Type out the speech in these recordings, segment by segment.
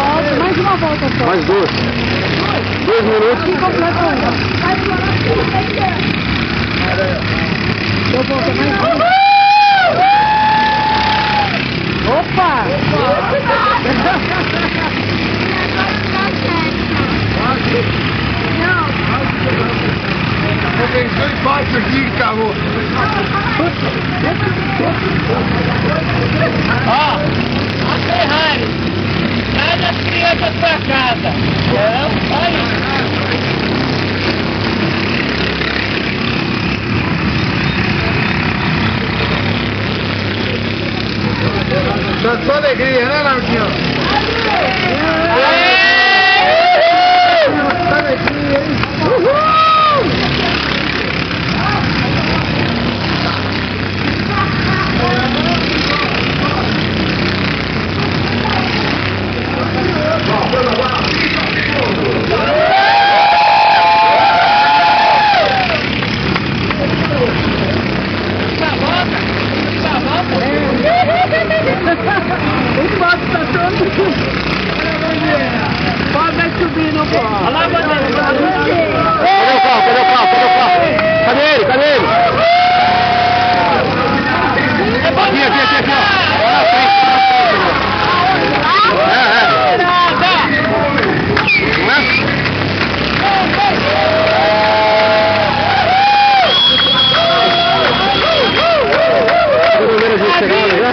volta, mais uma volta só. Mais duas. 2 minutos. E completa uma. Eu volto mais uma. Opa! Eu pensei fácil aqui, acabou. Ó, a Ferrari, traz as crianças pra casa. Não, olha. Tá só alegria, né, Marquinhos? Tá alegria, hein? O pato tá todo... Pode vai subir no pó. Olha lá, bandeira. Cadê o carro? Cadê o carro? Cadê o carro? Cadê ele? Cadê ele? Aqui, aqui, aqui, aqui, ó. Lá na frente, lá na frente. Não é? A primeira vez chegando já?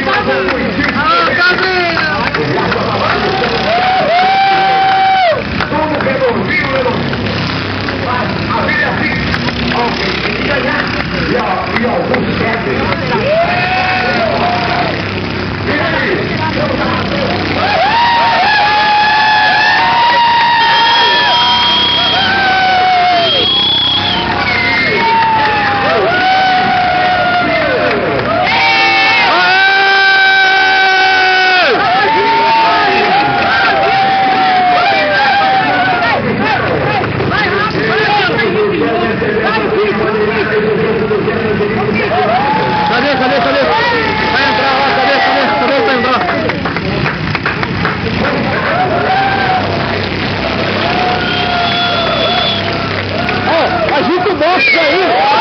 Agita o box aí!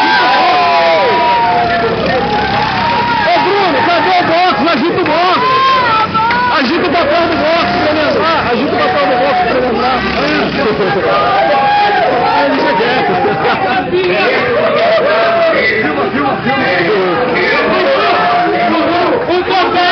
Ô Bruno, cadê o box? Agita o box! Agita o papel do box pra lembrar! Agita o papel do box pra lembrar! Deixa quieto! Filma, filma, filma! O papel!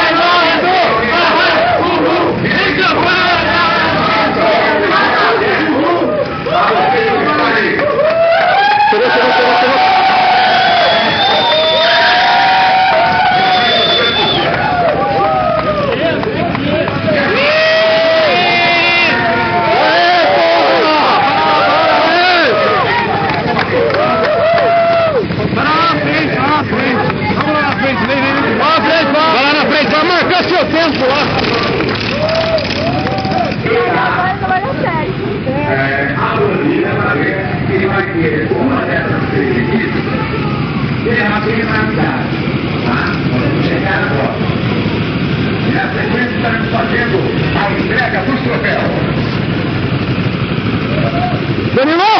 Seu tempo lá. A Lolita vai ver que ele vai ter uma dessas serviços. Ele é uma criminalidade. Tá? Vamos chegar agora. E na sequência estaremos fazendo a entrega dos troféus. Danilo!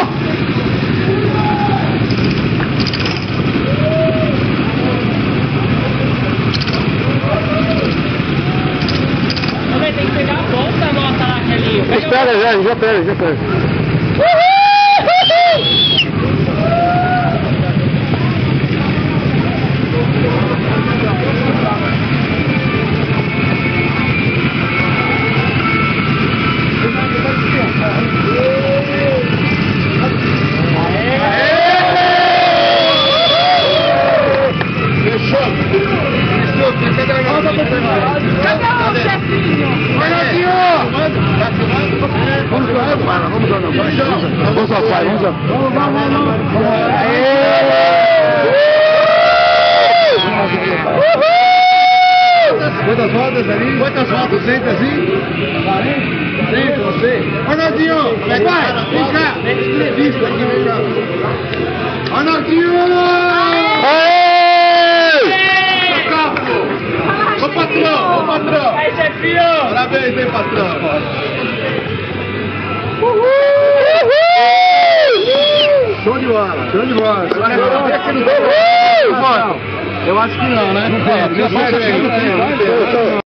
Tem que pegar a ponta da moto lá, Carlinhos. Espera, já pega, já pega. Cadê o chefinho? Vamos ao pai, vamos ao Quantas rodas ali? Quantas rodas? Senta assim? Senta você. Arnaldinho, vem cá, vem cá. Entrevista aqui, vem cá. Arnaldinho! Ô patrão, ô patrão. Aí, chefinho. Parabéns, hein, patrão. bola. Show de bola. Agora eu vou ver aqui no... Eu acho que não, né? Não tem.